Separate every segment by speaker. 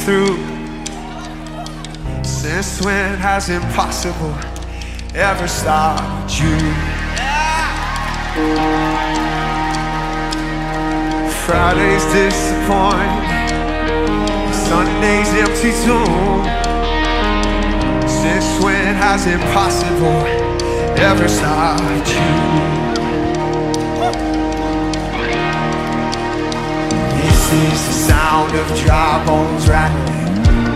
Speaker 1: through. Since when has impossible ever stopped you? Fridays disappoint, Sundays empty too. Since when has impossible ever stopped you? This is the sound of dry bones rattling.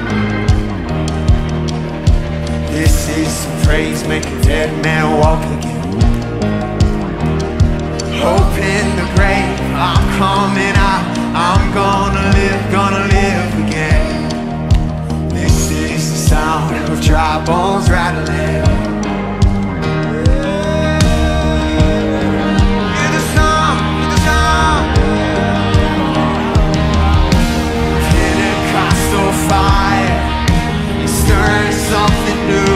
Speaker 1: This is some praise, make a dead man walk again. Hope in the grave, I'm coming out, I'm gonna live again. This is the sound of dry bones rattling. Hear the sound, hear the sound. Pentecostal fire, it's stirring something new.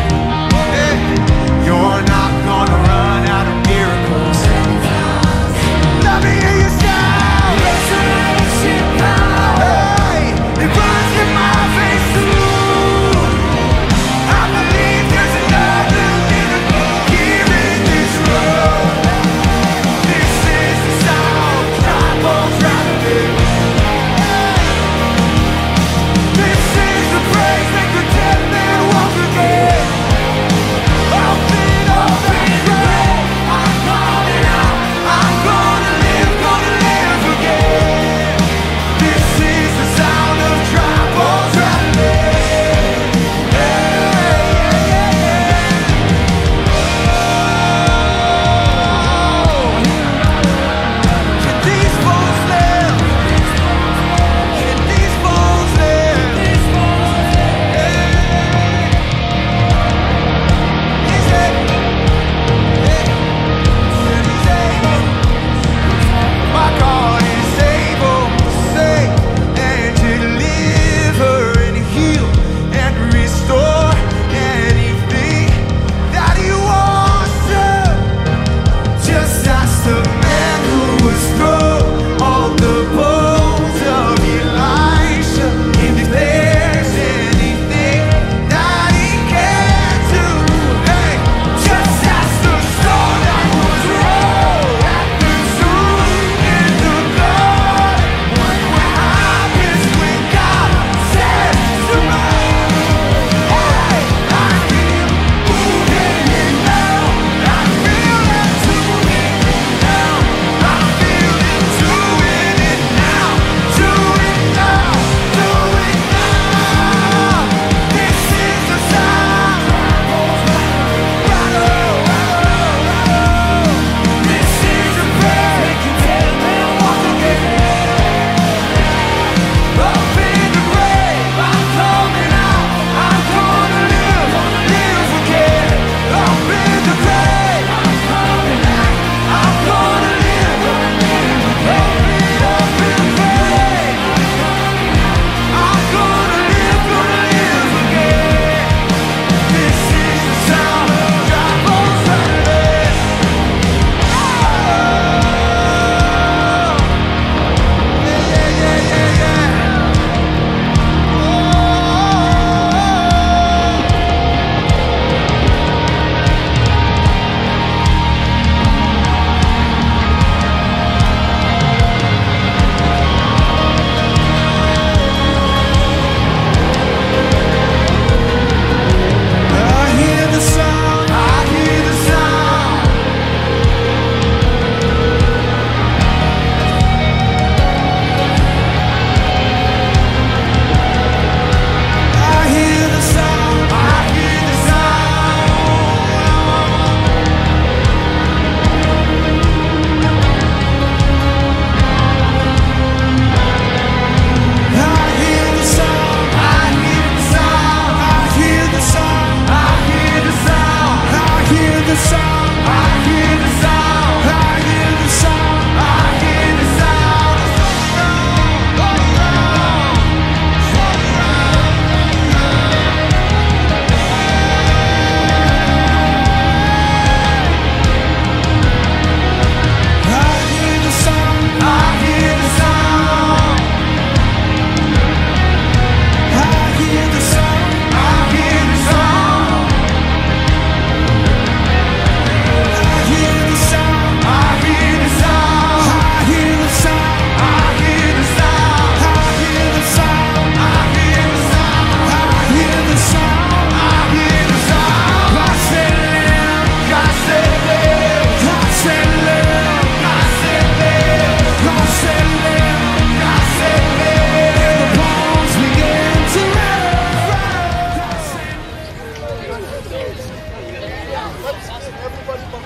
Speaker 1: You're not gonna run out of miracles. Let me hear you shout. Resurrection power, it runs in my veins too. I believe there's an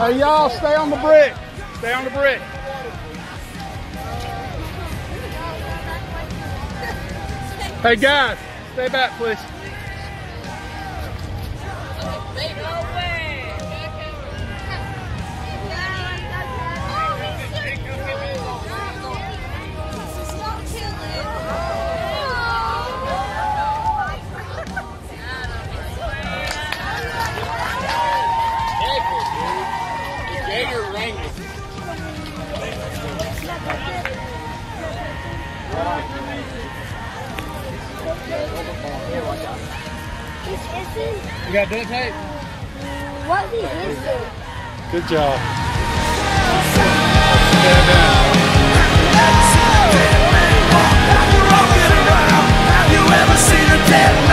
Speaker 2: Hey, y'all, stay on the brick. Stay on the brick. Hey, guys, stay back, please. You got duct tape?
Speaker 3: What is it?
Speaker 2: Good job.
Speaker 1: Have you ever seen a dead